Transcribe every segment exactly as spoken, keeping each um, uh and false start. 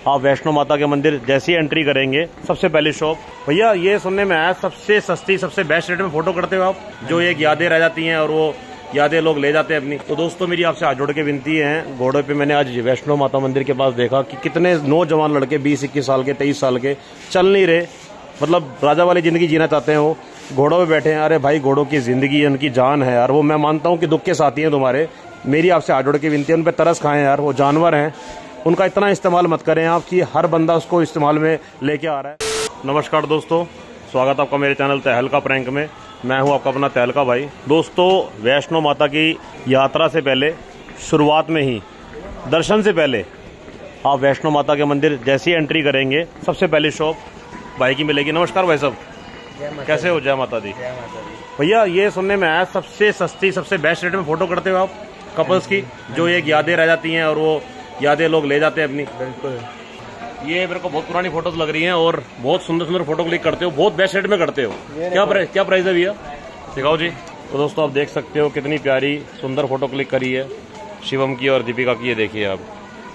आप वैष्णो माता के मंदिर जैसे ही एंट्री करेंगे सबसे पहले शॉप। भैया ये सुनने में आया सबसे सस्ती सबसे बेस्ट रेट में फोटो करते हो आप, जो एक यादें रह जाती हैं और वो यादें लोग ले जाते हैं अपनी। तो दोस्तों मेरी आपसे हाथ जोड़ के विनती है, घोड़े पे मैंने आज वैष्णो माता मंदिर के पास देखा कि कितने नौजवान लड़के बीस इक्कीस साल के तेईस साल के चल नहीं रहे, मतलब राजा वाली जिंदगी जीना चाहते हैं, वो घोड़ों पे बैठे हैं। अरे भाई घोड़ों की जिंदगी उनकी जान है यार, वो मैं मानता हूँ कि दुख के साथी हैं तुम्हारे। मेरी आपसे हाथ जोड़ के विनती है, उन पर तरस खाएं यार, वो जानवर हैं, उनका इतना इस्तेमाल मत करें आप कि हर बंदा उसको इस्तेमाल में लेके आ रहा है। नमस्कार दोस्तों, स्वागत आपका मेरे चैनल तहलका प्रैंक में। मैं हूं आपका अपना तहलका भाई। दोस्तों वैष्णो माता की यात्रा से पहले, शुरुआत में ही दर्शन से पहले आप वैष्णो माता के मंदिर जैसे ही एंट्री करेंगे सबसे पहले शॉप भाई की मिलेगी। नमस्कार भाई साहब, कैसे हो? जय माता दी। भैया ये सुनने में आया सबसे सस्ती सबसे बेस्ट रेट में फोटो करते हो आप कपल्स की, जो एक यादें रह जाती हैं और वो यादें लोग ले जाते हैं अपनी। बिल्कुल, ये मेरे को बहुत पुरानी फोटोज लग रही हैं और बहुत सुंदर सुंदर फोटो क्लिक करते हो, बहुत बेस्ट रेट में करते हो। क्या प्राइस क्या प्राइस है भैया, दिखाओ जी। तो दोस्तों आप देख सकते हो कितनी प्यारी सुंदर फोटो क्लिक करी है शिवम की और दीपिका की। ये देखिए आप,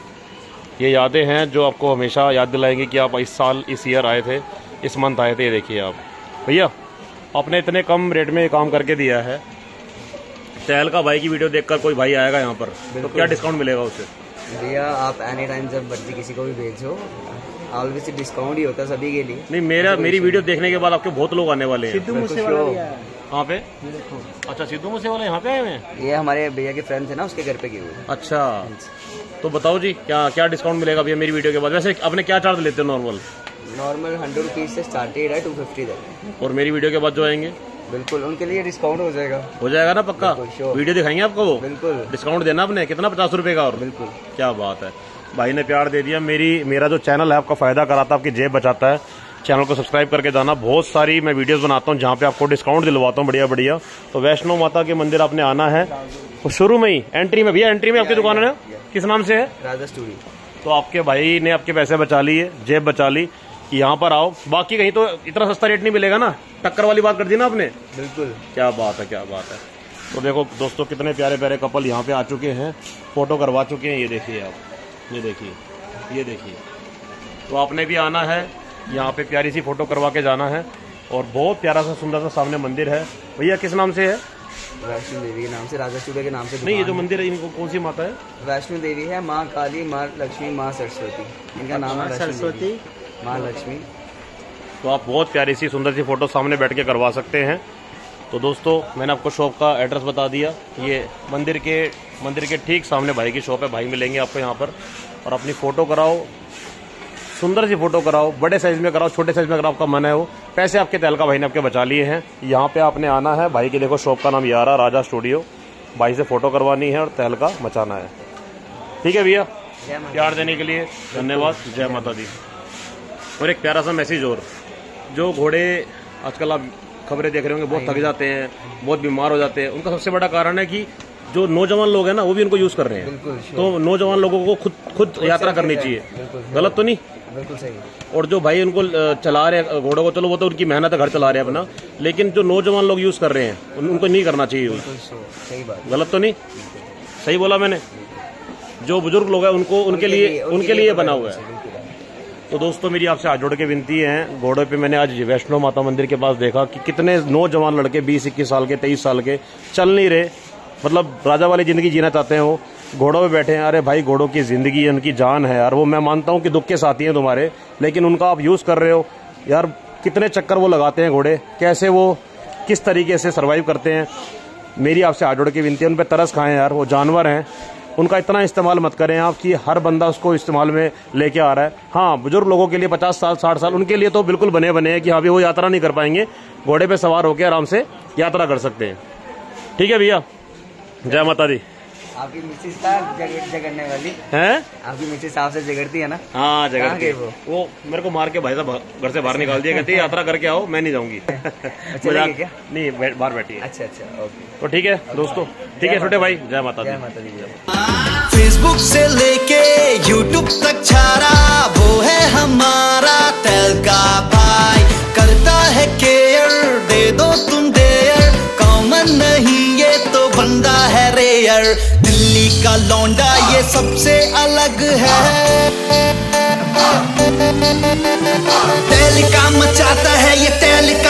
ये यादें हैं जो आपको हमेशा याद दिलाएंगे कि आप इस साल इस ईयर आए थे, इस मंथ आए थे। ये देखिए आप भैया, आपने इतने कम रेट में काम करके दिया है। तहलका भाई की वीडियो देखकर कोई भाई आएगा यहाँ पर तो क्या डिस्काउंट मिलेगा उसे? भैया आप एनी टाइम जब मर्जी किसी को भी भेजो, ऑलवेज डिस्काउंट ही होता है सभी के लिए। नहीं, मेरा मेरी वीडियो देखने के बाद आपके बहुत लोग आने वाले हैं। सिद्धू मूसेवाला कहाँ पे? अच्छा, सिद्धू मूसेवाला यहाँ पे आए हुए हैं। ये हमारे भैया के फ्रेंड थे ना, उसके घर पे गए हुए। अच्छा, तो बताओ जी क्या क्या डिस्काउंट मिलेगा भैया मेरी वीडियो के बाद? वैसे आपने क्या चार्ज लेते हो? नॉर्मल नॉर्मल हंड्रेड रुपीज से स्टार्टेड है, टू फिफ्टी तक। और मेरी वीडियो के बाद जो आएंगे बिल्कुल उनके लिए डिस्काउंट हो जाएगा। हो जाएगा ना पक्का? वीडियो दिखाएंगे आपको वो? बिल्कुल डिस्काउंट देना आपने कितना? पचास रुपए का। और बिल्कुल क्या बात है, भाई ने प्यार दे दिया। मेरी मेरा जो चैनल है आपका फायदा कराता है, आपकी जेब बचाता है। चैनल को सब्सक्राइब करके जाना, बहुत सारी मैं वीडियोस बनाता हूँ जहाँ पे आपको डिस्काउंट दिलवाता हूँ बढ़िया बढ़िया। तो वैष्णो माता के मंदिर आपने आना है तो शुरू में ही एंट्री में, भैया एंट्री में आपकी दुकान है किस नाम से है? राजा स्टूडियो। तो आपके भाई ने आपके पैसे बचा लिए, जेब बचा ली कि यहाँ पर आओ। बाकी कहीं तो इतना सस्ता रेट नहीं मिलेगा ना, टक्कर वाली बात कर दी ना आपने। बिल्कुल, क्या बात है, क्या बात है। तो देखो दोस्तों कितने प्यारे प्यारे कपल यहाँ पे आ चुके हैं, फोटो करवा चुके हैं। ये देखिए आप, ये देखिए, ये देखिए। तो आपने भी आना है यहाँ पे, प्यारी सी फोटो करवा के जाना है। और बहुत प्यारा सा सुंदर सा सामने मंदिर है। भैया किस नाम से है? वैष्णो देवी के नाम से, राजा स्टूडियो के नाम से। नहीं, ये जो मंदिर है इनको कौन सी माता है? वैष्णो देवी है, माँ काली, माँ लक्ष्मी, माँ सरस्वती। इनका नाम है सरस्वती, माँ लक्ष्मी। तो आप बहुत प्यारी सी सुंदर सी फोटो सामने बैठ के करवा सकते हैं। तो दोस्तों मैंने आपको शॉप का एड्रेस बता दिया। ये मंदिर के मंदिर के ठीक सामने भाई की शॉप है। भाई मिलेंगे आपको यहाँ पर, और अपनी फ़ोटो कराओ, सुंदर सी फोटो कराओ, बड़े साइज में कराओ, छोटे साइज में कराओ, आपका मन है वो। पैसे आपके तहलका भाई ने आपके बचा लिए हैं। यहाँ पे आपने आना है, भाई की देखो शॉप का नाम यारा राजा स्टूडियो। भाई से फोटो करवानी है और तहलका मचाना है। ठीक है भैया, प्यार देने के लिए धन्यवाद। जय माता दी। और एक प्यारा सा मैसेज और, जो घोड़े आजकल आप खबरें देख रहे होंगे बहुत थक जाते हैं, बहुत बीमार हो जाते हैं, उनका सबसे बड़ा कारण है कि जो नौजवान लोग हैं ना वो भी उनको यूज कर रहे हैं। तो नौजवान लोगों को खुद खुद यात्रा करनी चाहिए। गलत तो नहीं? बिल्कुल सही। और जो भाई उनको चला रहे हैं घोड़ों को, चलो वो तो उनकी मेहनत है, घर चला रहे हैं अपना, लेकिन जो नौजवान लोग यूज कर रहे हैं उनको नहीं करना चाहिए। सही बात। गलत तो नहीं? सही बोला मैंने? जो बुजुर्ग लोग हैं उनको उनके लिए उनके लिए बना हुआ है। तो दोस्तों मेरी आपसे हाथ जोड़ के विनती है, घोड़े पे मैंने आज वैष्णो माता मंदिर के पास देखा कि कितने नौजवान लड़के बीस इक्कीस साल के तेईस साल के चल नहीं रहे, मतलब राजा वाली जिंदगी जीना चाहते हैं, वो घोड़ों पे बैठे हैं। अरे भाई घोड़ों की जिंदगी उनकी जान है यार, वो मैं मानता हूँ कि दुख के साथी हैं तुम्हारे, लेकिन उनका आप यूज कर रहे हो यार। कितने चक्कर वो लगाते हैं घोड़े, कैसे वो किस तरीके से सर्वाइव करते हैं। मेरी आपसे हाथ जोड़ के विनती है, उन पर तरस खाएं यार, वो जानवर हैं, उनका इतना इस्तेमाल मत करें आप कि हर बंदा उसको इस्तेमाल में लेके आ रहा है। हाँ, बुजुर्ग लोगों के लिए पचास साल साठ साल उनके लिए तो बिल्कुल बने बने हैं कि हाँ भी वो यात्रा नहीं कर पाएंगे, घोड़े पे सवार होकर आराम से यात्रा कर सकते हैं। ठीक है भैया, जय माता दी। आपकी मिसेज का जगड़ने वाली है? आपकी मिसेज साहब से जगड़ती है ना? हाँ जगड़ती। वो वो मेरे को मार के भाई साहब घर से बाहर निकाल दिया, कहती है यात्रा करके आओ, मैं नहीं जाऊंगी। अच्छा क्या? नहीं, बाहर बैठी है। अच्छा अच्छा, ओके। तो ठीक है दोस्तों, ठीक है छोटे भाई, जय माता दी। जय माता दी। फेसबुक से लेके यूट्यूब तक छारा, वो है हमारा तहलका भाई। करता है केयर, दे दो तुम देयर, कॉमन नहीं ये तो बंदा है रेयर। दिल्ली का लौंडा ये सबसे अलग है। तहलका मचाता है ये तहलका